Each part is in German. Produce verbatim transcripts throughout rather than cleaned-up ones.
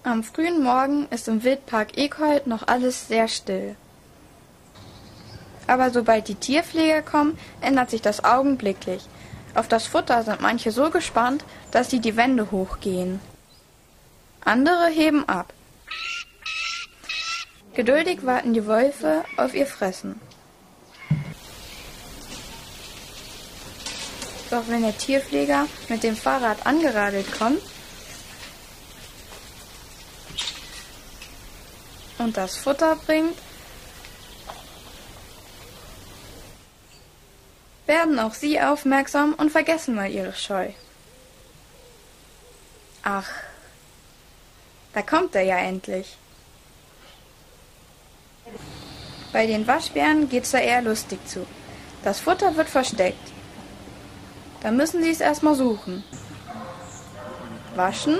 Am frühen Morgen ist im Wildpark Ekhold noch alles sehr still. Aber sobald die Tierpfleger kommen, ändert sich das augenblicklich. Auf das Futter sind manche so gespannt, dass sie die Wände hochgehen. Andere heben ab. Geduldig warten die Wölfe auf ihr Fressen. Doch wenn der Tierpfleger mit dem Fahrrad angeradelt kommt und das Futter bringt, werden auch sie aufmerksam und vergessen mal ihre Scheu. Ach, da kommt er ja endlich. Bei den Waschbären geht's da eher lustig zu. Das Futter wird versteckt. Da müssen sie es erstmal suchen. Waschen.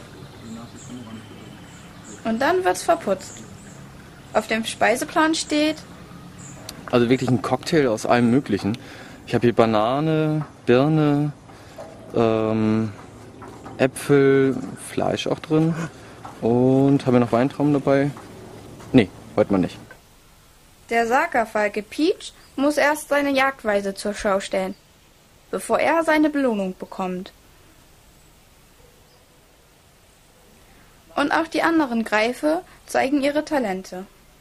Und dann wird's verputzt. Auf dem Speiseplan steht... Also wirklich ein Cocktail aus allem Möglichen. Ich habe hier Banane, Birne, ähm, Äpfel, Fleisch auch drin. Und haben wir noch Weintrauben dabei? Nee, heute mal nicht. Der Sakerfalke Peach muss erst seine Jagdweise zur Schau stellen, bevor er seine Belohnung bekommt. Und auch die anderen Greife zeigen ihre Talente.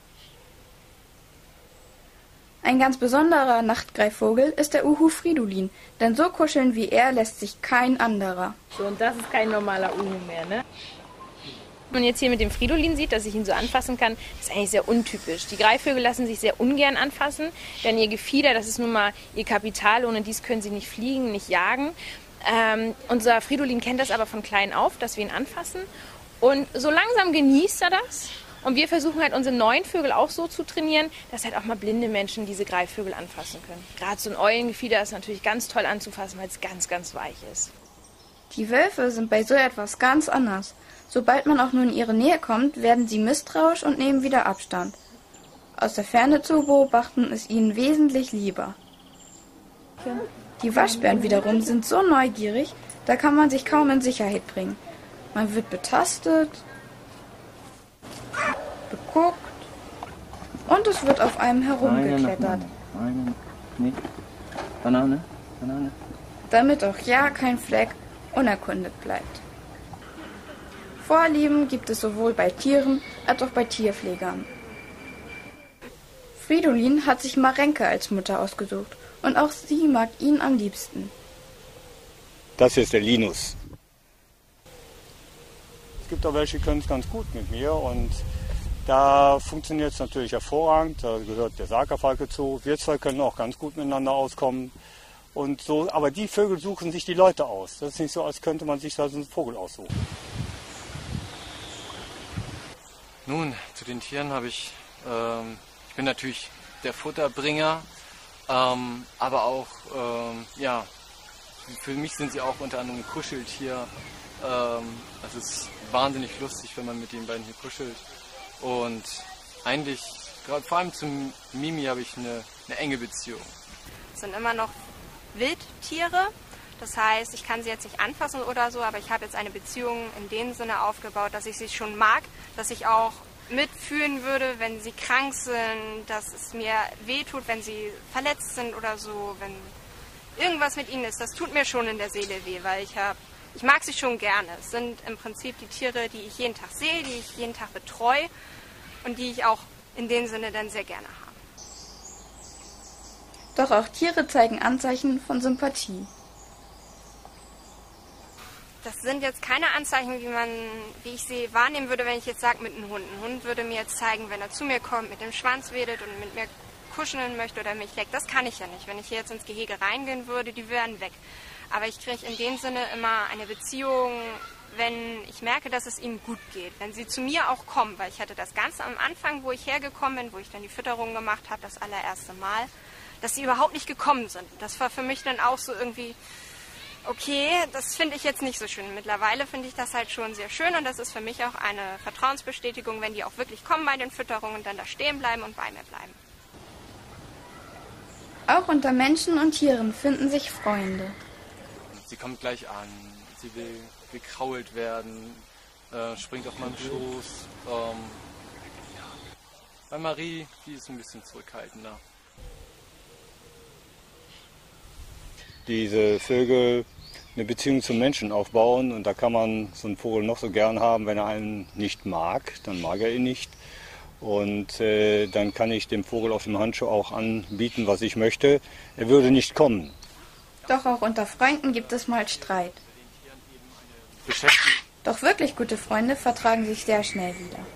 Ein ganz besonderer Nachtgreifvogel ist der Uhu Fridolin, denn so kuscheln wie er lässt sich kein anderer. So, und das ist kein normaler Uhu mehr, ne? Wenn man jetzt hier mit dem Fridolin sieht, dass ich ihn so anfassen kann, ist eigentlich sehr untypisch. Die Greifvögel lassen sich sehr ungern anfassen, denn ihr Gefieder, das ist nun mal ihr Kapital, ohne dies können sie nicht fliegen, nicht jagen. Ähm, unser Fridolin kennt das aber von klein auf, dass wir ihn anfassen, und so langsam genießt er das. Und wir versuchen halt unsere neuen Vögel auch so zu trainieren, dass halt auch mal blinde Menschen diese Greifvögel anfassen können. Gerade so ein Eulengefieder ist natürlich ganz toll anzufassen, weil es ganz, ganz weich ist. Die Wölfe sind bei so etwas ganz anders. Sobald man auch nur in ihre Nähe kommt, werden sie misstrauisch und nehmen wieder Abstand. Aus der Ferne zu beobachten ist ihnen wesentlich lieber. Die Waschbären wiederum sind so neugierig, da kann man sich kaum in Sicherheit bringen. Man wird betastet, beguckt und es wird auf einem herumgeklettert. Eine, nee. Banane, Banane. Damit auch ja kein Fleck unerkundet bleibt. Vorlieben gibt es sowohl bei Tieren als auch bei Tierpflegern. Fridolin hat sich Marenke als Mutter ausgesucht und auch sie mag ihn am liebsten. Das hier ist der Linus. Es gibt auch welche, die können es ganz gut mit mir, und da funktioniert es natürlich hervorragend. Da gehört der Sakerfalke zu. Wir zwei können auch ganz gut miteinander auskommen. Und so, aber die Vögel suchen sich die Leute aus. Das ist nicht so, als könnte man sich da so einen Vogel aussuchen. Nun, zu den Tieren habe ich, ähm, ich bin natürlich der Futterbringer, ähm, aber auch, ähm, ja, für mich sind sie auch unter anderem ein Kuscheltier. Ähm, es ist wahnsinnig lustig, wenn man mit den beiden hier kuschelt. Und eigentlich, gerade vor allem zum Mimi, habe ich eine, eine enge Beziehung. Es sind immer noch Wildtiere. Das heißt, ich kann sie jetzt nicht anfassen oder so, aber ich habe jetzt eine Beziehung in dem Sinne aufgebaut, dass ich sie schon mag, dass ich auch mitfühlen würde, wenn sie krank sind, dass es mir wehtut, wenn sie verletzt sind oder so, wenn irgendwas mit ihnen ist. Das tut mir schon in der Seele weh, weil ich habe, ich mag sie schon gerne. Es sind im Prinzip die Tiere, die ich jeden Tag sehe, die ich jeden Tag betreue und die ich auch in dem Sinne dann sehr gerne habe. Doch auch Tiere zeigen Anzeichen von Sympathie. Das sind jetzt keine Anzeichen, wie man, wie ich sie wahrnehmen würde, wenn ich jetzt sage, mit einem Hund. Ein Hund würde mir jetzt zeigen, wenn er zu mir kommt, mit dem Schwanz wedelt und mit mir kuscheln möchte oder mich leckt. Das kann ich ja nicht. Wenn ich hier jetzt ins Gehege reingehen würde, die wären weg. Aber ich kriege in dem Sinne immer eine Beziehung, wenn ich merke, dass es ihnen gut geht. Wenn sie zu mir auch kommen, weil ich hatte das ganz am Anfang, wo ich hergekommen bin, wo ich dann die Fütterung gemacht habe, das allererste Mal, dass sie überhaupt nicht gekommen sind. Das war für mich dann auch so irgendwie... Okay, das finde ich jetzt nicht so schön. Mittlerweile finde ich das halt schon sehr schön und das ist für mich auch eine Vertrauensbestätigung, wenn die auch wirklich kommen bei den Fütterungen und dann da stehen bleiben und bei mir bleiben. Auch unter Menschen und Tieren finden sich Freunde. Sie kommt gleich an, sie will gekrault werden, äh, springt auf meinen Schoß. Ähm, bei Marie, die ist ein bisschen zurückhaltender. Diese Vögel eine Beziehung zum Menschen aufbauen und da kann man so einen Vogel noch so gern haben, wenn er einen nicht mag, dann mag er ihn nicht. Und äh, dann kann ich dem Vogel auf dem Handschuh auch anbieten, was ich möchte. Er würde nicht kommen. Doch auch unter Freunden gibt es mal Streit. Doch wirklich gute Freunde vertragen sich sehr schnell wieder.